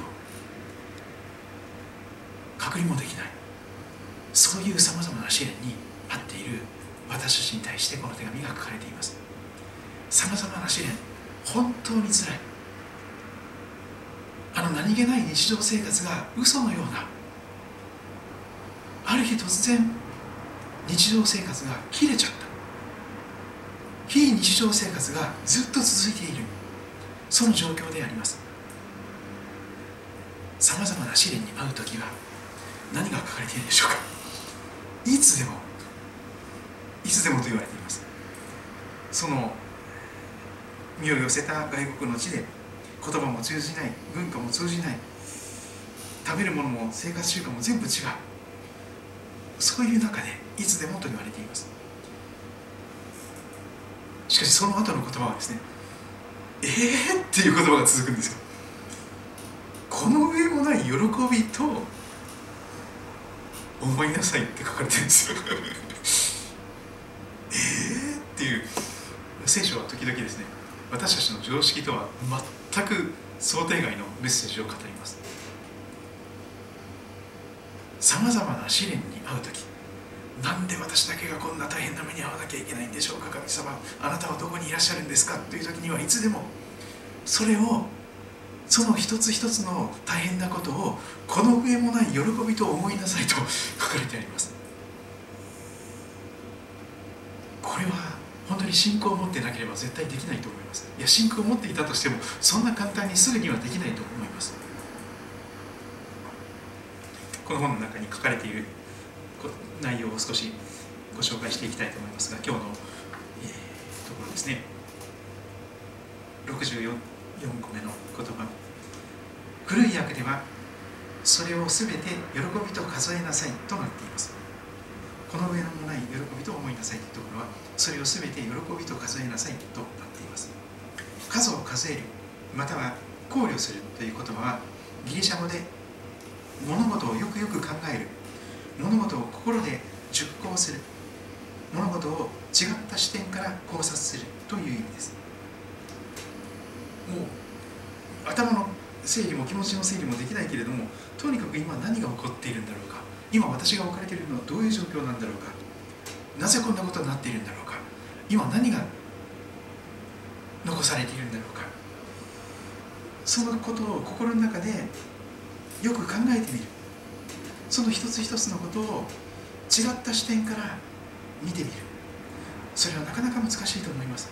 隔離もできない、そういうさまざまな試練に遭っている私たちに対してこの手紙が書かれています。さまざまな試練、本当につらい、何気ない日常生活が嘘のような、ある日突然日常生活が切れちゃった、非日常生活がずっと続いている、その状況であります。さまざまな試練に遭う時は何が書かれているでしょうか。いつでもと言われています。その身を寄せた外国の地で言葉も通じない、文化も通じない、食べるものも生活習慣も全部違う、そういう中でいつでもと言われています。しかしその後の言葉はですね、っていう言葉が続くんですよ。この上もない喜びと思いなさいって書かれてるんですよっていう、聖書は時々ですね、私たちの常識とは全く想定外のメッセージを語ります。さまざまな試練に遭う時、なんで私だけがこんな大変な目に遭わなきゃいけないんでしょうか、神様、あなたはどこにいらっしゃるんですかという時にはいつでもそれを、その一つ一つの大変なことをこの上もない喜びと思いなさいと書かれてあります。これは本当に信仰を持ってなければ絶対できないと思います。いや、信仰を持っていたとしてもそんな簡単にすぐにはできないと思います。この本の中に書かれている内容を少しご紹介していきたいと思いますが、今日の、ところですね、64個目の言葉。古い訳ではそれをすべて喜びと数えなさいとなっています。この上のもない喜びと思いなさいというところは、それをすべて喜びと数えなさいとなっています。数を数える、または考慮するという言葉は、ギリシャ語で物事をよくよく考える、物事を心で熟考する、物事を違った視点から考察するという意味です。もう頭の整理も気持ちの整理もできないけれども、とにかく今何が起こっているんだろうか、今私が置かれているのはどういう状況なんだろうか、なぜこんなことになっているんだろうか、今何が残されているんだろうか、そのことを心の中でよく考えてみる。その一つ一つのことを違った視点から見てみる。それはなかなか難しいと思います。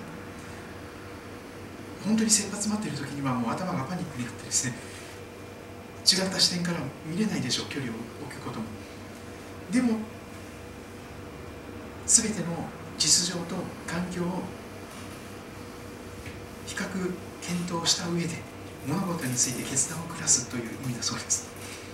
本当に切羽詰まっている時にはもう頭がパニックになってですね、違った視点から見れないでしょう、距離を置くことも。でも全ての実情と環境を比較検討した上で物事について決断を下すという意味だそうです。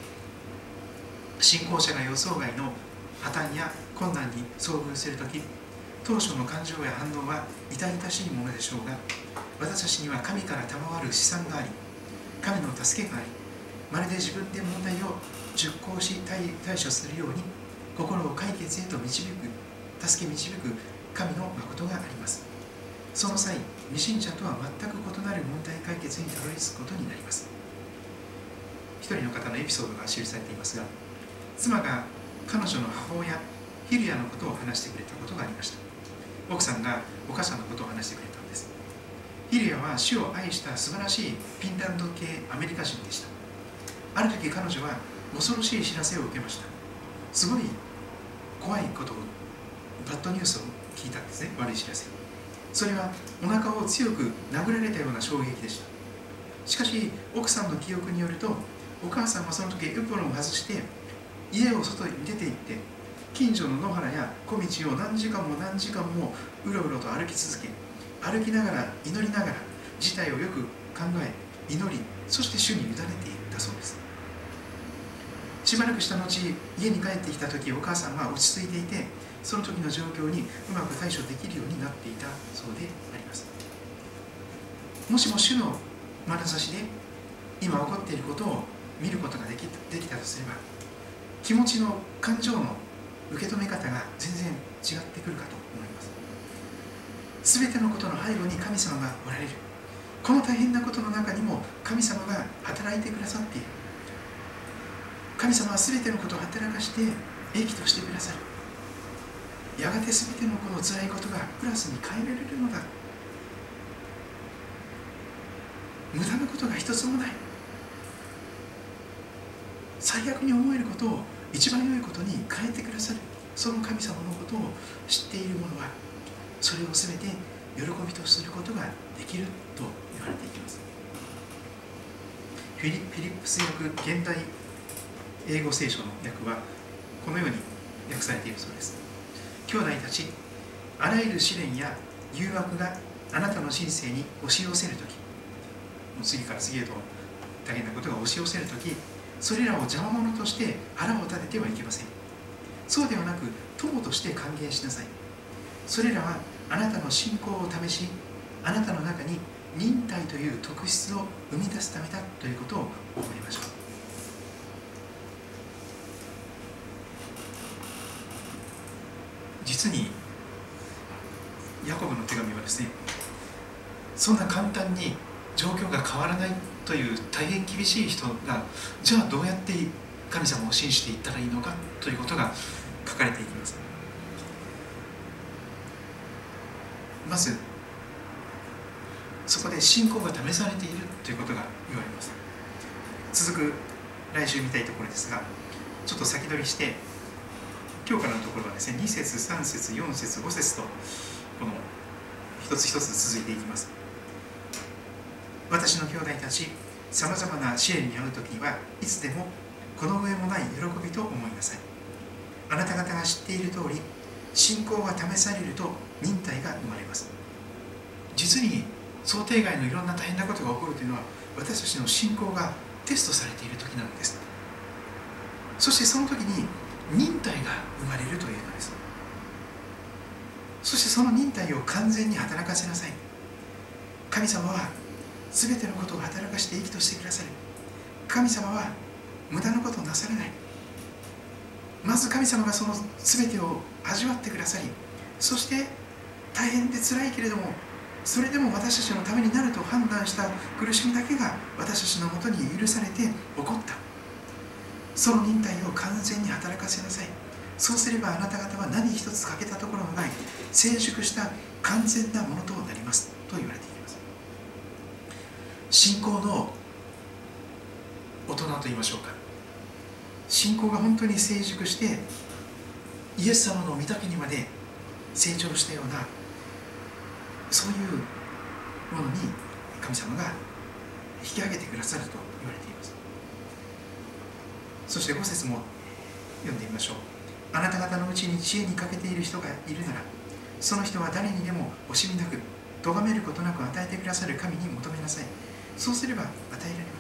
信仰者が予想外の破綻や困難に遭遇するとき、当初の感情や反応は痛々しいものでしょうが、私たちには神から賜る試算があり、神の助けがあり、まるで自分で問題を熟考し対処するように心を解決へと助け導く神の誠があります。その際、未信者とは全く異なる問題解決にたどり着くことになります。一人の方のエピソードが記されていますが、妻が彼女の母親ヒルヤのことを話してくれたことがありました。奥さんがお母さんのことを話してくれたんです。ヒルヤは主を愛した素晴らしいフィンランド系アメリカ人でした。ある時彼女は恐ろしい知らせを受けました。すごい怖いことを、バッドニュースを聞いたんですね。悪い知らせ。それはお腹を強く殴られたような衝撃でした。しかし奥さんの記憶によると、お母さんはその時エプロンを外して家を外に出て行って、近所の野原や小道を何時間も何時間もうろうろと歩き続け、歩きながら祈りながら事態をよく考え祈り、そして主に委ねていったそうです。しばらくした後、家に帰ってきた時、お母さんは落ち着いていて、その時の状況にうまく対処できるようになっていたそうであります。もしも主の眼差しで今起こっていることを見ることができたとすれば、気持ちの感情の受け止め方が全然違ってくるかと思います。全てのことの背後に神様がおられる。この大変なことの中にも神様が働いてくださっている。神様は全てのことを働かして益としてくださる。やがて全てのこの辛いことがプラスに変えられるのだ。無駄なことが一つもない。最悪に思えることを一番良いことに変えてくださる、その神様のことを知っている者は、それを全て喜びとすることができると言われていきます。フィリップス訳現代英語聖書の訳はこのように訳されているそうです。兄弟たち、あらゆる試練や誘惑があなたの人生に押し寄せるとき、次から次へと大変なことが押し寄せるとき、それらを邪魔者として腹を立ててはいけません。そうではなく、友として歓迎しなさい。それらはあなたの信仰を試し、あなたの中に忍耐という特質を生み出すためだということを覚えましょう。実にヤコブの手紙はですね、そんな簡単に状況が変わらないという大変厳しい人が、じゃあどうやって神様を信じていったらいいのかということが書かれていきます。まずそこで信仰が試されているということが言われます。続く来週見たいところですが、ちょっと先取りして今日からのところはですね、2節3節4節5節とこの一つ一つ続いていきます。私の兄弟たち、さまざまな試練に遭うときにはいつでもこの上もない喜びと思いなさい。 あなた方が知っている通り、信仰が試されると忍耐が生まれます。実に想定外のいろんな大変なことが起こるというのは、私たちの信仰がテストされている時なのです。そしてその時に忍耐が生まれるというのです。そしてその忍耐を完全に働かせなさい。神様は全てのことを働かして益としてくださる。神様は無駄なことをなさらない。まず神様がその全てを味わってくださり、そして大変で辛いけれども、それでも私たちのためになると判断した苦しみだけが私たちのもとに許されて起こった。その忍耐を完全に働かせなさい。そうすればあなた方は何一つ欠けたところのない成熟した完全なものとなりますと言われています。信仰の大人と言いましょうか、信仰が本当に成熟してイエス様の御岳にまで成長したような、そういうものに神様が引き上げてくださると言われています。そして5節も読んでみましょう。あなた方のうちに知恵に欠けている人がいるなら、その人は誰にでも惜しみなく咎めることなく与えてくださる神に求めなさい。そうすれば与えられます。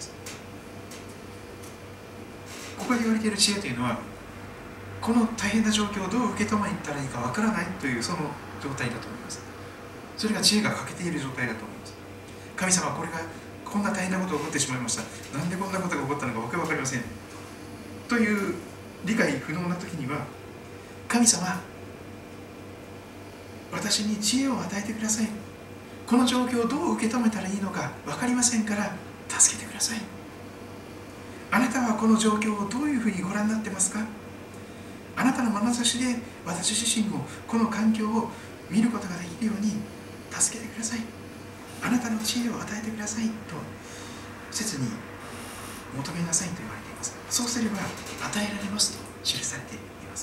ここで言われている知恵というのは、この大変な状況をどう受け止めたらいいかわからないというその状態だと思います。それが知恵が欠けている状態だと思います。神様はこんな大変なことが起こってしまいました。なんでこんなことが起こったのかわけわかりませんという理解不能な時には、神様、私に知恵を与えてください。この状況をどう受け止めたらいいのか分かりませんから助けてください。あなたはこの状況をどういうふうにご覧になってますか？あなたの眼差しで私自身を、この環境を見ることができるように助けてください。あなたの知恵を与えてくださいと切に求めなさいと言われています。そうすれば与えられますと記されています。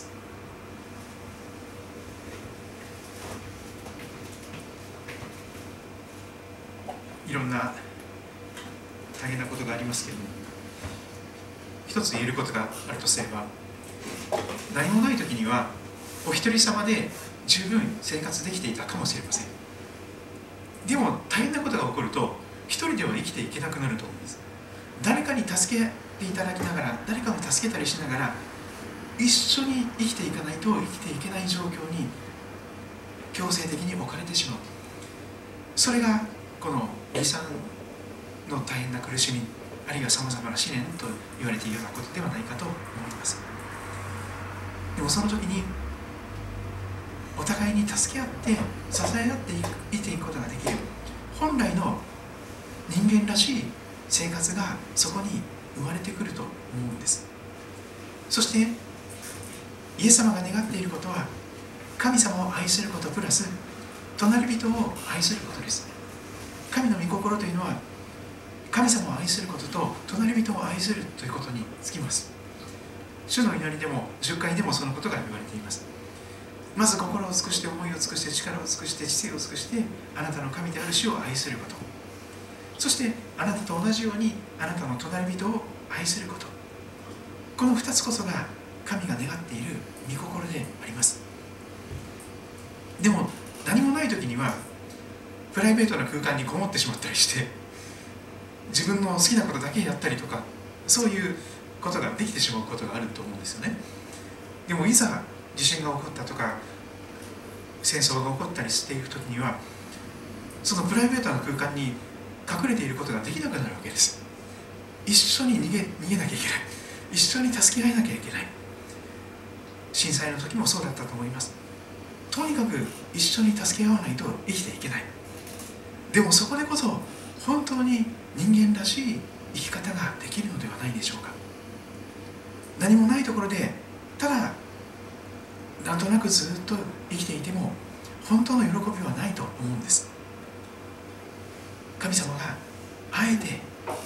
いろんな大変なことがありますけれども、一つ言えることがあるとすれば、何もない時にはお一人様で十分生活できていたかもしれません。でも大変なことが起こると一人では生きていけなくなると思うんです。誰かに助けていただきながら、誰かを助けたりしながら一緒に生きていかないと生きていけない状況に強制的に置かれてしまう。それがこの離散の大変な苦しみ、あるいはさまざまな試練と言われているようなことではないかと思います。でもその時にお互いに助け合って支え合って生きていくことができる本来の人間らしい生活がそこに生まれてくると思うんです。そしてイエス様が願っていることは、神様を愛することプラス隣人を愛することです。神の御心というのは、神様を愛することと隣人を愛するということにつきます。主の祈りでも10回でもそのことが言われています。まず心を尽くして、思いを尽くして、力を尽くして、知性を尽くして、あなたの神である主を愛すること、そしてあなたと同じようにあなたの隣人を愛すること、この2つこそが神が願っている御心であります。でも何もない時にはプライベートな空間にこもってしまったりして、自分の好きなことだけやったりとか、そういうことができてしまうことがあると思うんですよね。でもいざ地震が起こったとか戦争が起こったりしていく時には、そのプライベートな空間に隠れていることができなくなるわけです。一緒に逃げなきゃいけない、一緒に助け合えなきゃいけない。震災の時もそうだったと思います。とにかく一緒に助け合わないと生きていけない。でもそこでこそ本当に人間らしい生き方ができるのではないでしょうか。何もないところでただなんとなくずっと生きていても本当の喜びはないと思うんです。神様があえて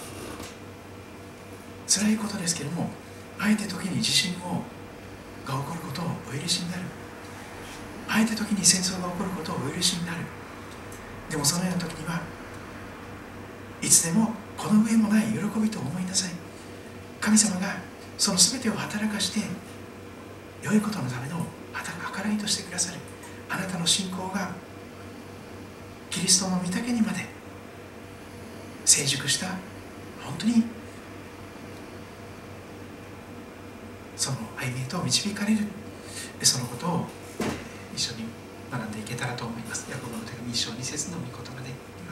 辛いことですけれども、あえて時に地震が起こることをお許しになる、あえて時に戦争が起こることをお許しになる。でもそのような時にはいつでもこの上もない喜びと思いなさい。神様がその全てを働かして良いことのための計らいとしてくださるあなたの信仰がキリストの御岳にまで成熟した本当にその歩みへと導かれるそのことを一緒に学んでいけたらと思います。ヤコブの手紙1章2節の御言葉であります。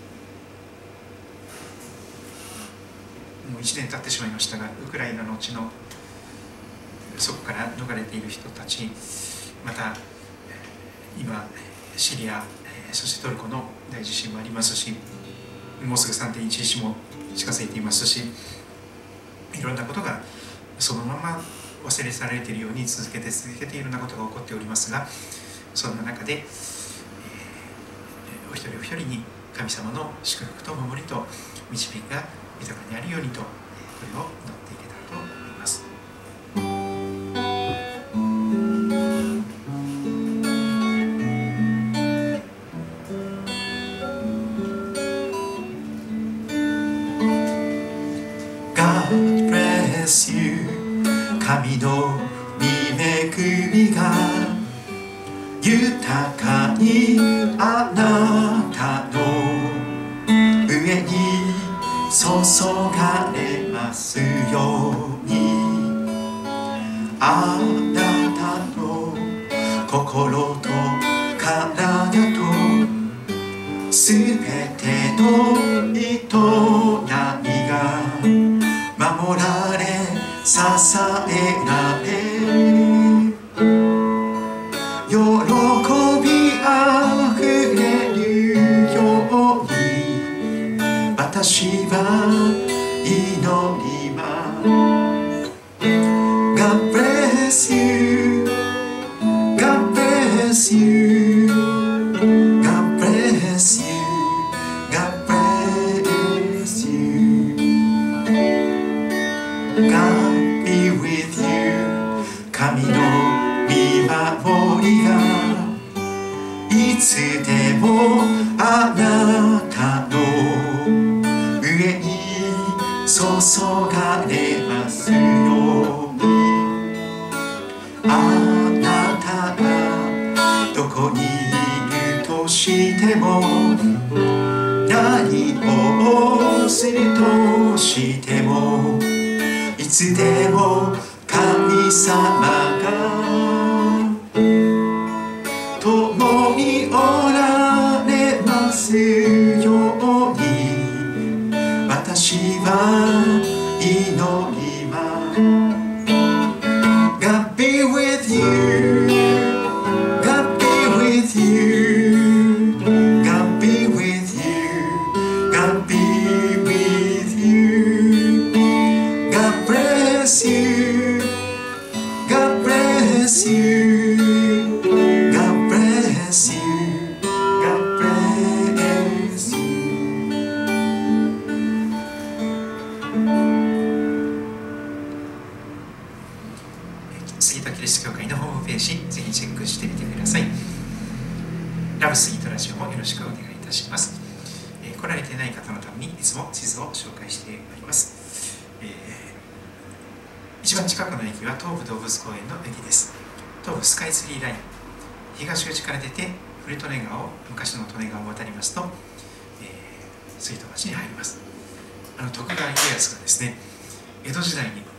もう1年経ってしまいましたが、ウクライナの地のそこから逃れている人たち、また今シリア、そしてトルコの大地震もありますし、もうすぐ 3.11 も近づいていますし、いろんなことがそのまま忘れ去られているように続けているようなことが起こっておりますが、そんな中で、お一人お一人に神様の祝福と守りと導きが豊かにあるようにと、これを祈っていけたらと思います。 God bless you 神の御恵みが豊かにあなたの上に注がれますように、あなたの心と体とすべての営みが守られ支えられ喜びあふれるように私は祈ります。 God bless you God bless you God bless you God bless you God be with you 神の御守りがいつでもあなたの上に注がれますように、あなたがどこにいるとしても何をするとしてもいつでも神様が共におられますように私は祈ります。 God be with you God be with you God be with you God be with you God bless you God bless you God bless you God bless you。 杉戸キリスト教会のホームページ、ぜひチェックしてみてください。ラブ杉戸ラジオもよろしくお願いいたします。来られていない方のためにいつも地図を紹介しております。一番近くの駅は東武動物公園の駅です。東武スカイツリーライン、東口から出て古利根川を、昔の利根川を渡りますと、杉戸町に入ります。徳川家康がですね、江戸時代に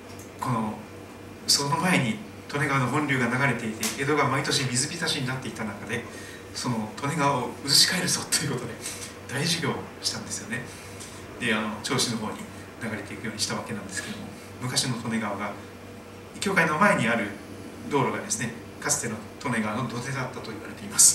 その前に利根川の本流が流れていて、江戸が毎年水浸しになっていた中で、その利根川を移し替えるぞということで大事業をしたんですよね。で、銚子の方に流れていくようにしたわけなんですけども、昔の利根川が教会の前にある道路がですね、かつての利根川の土手だったと言われています。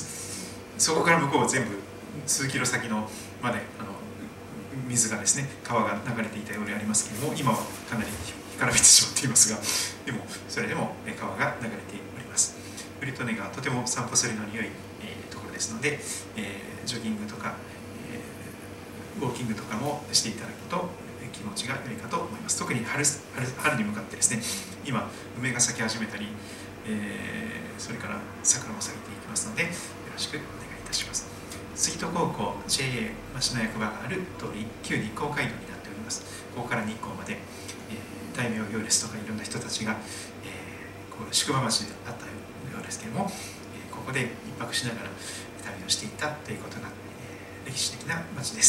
そこから向こうは全部数キロ先のまで水がですね、川が流れていたようでありますけれども、今はかなり干からびてしまっていますが、でもそれでも川が流れております。古利根川、とても散歩するのに良いところですので、ジョギングとか、ウォーキングとかもしていただくと気持ちが良いかと思います。特に 春に向かってですね、今梅が咲き始めたり、それから桜も咲いていきますので、よろしくお願いいたします。杉戸高校 JA 町の役場がある通り、旧日光街道になっております。ここから日光まで、大名行列とかいろんな人たちが、 こう宿場町であったようですけれども、ここで一泊しながら旅をしていたということが、歴史的な町です。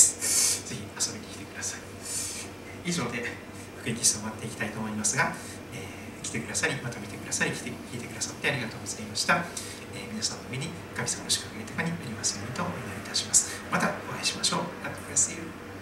ぜひ遊びに来てください。以上で福音キスを終わっていきたいと思いますが、来てくださり、また見てくださり、聞いてくださってありがとうございました。皆さんの上に神様の祝福が豊かにありますようにとお祈りいたします。またお会いしましょう。God bless you.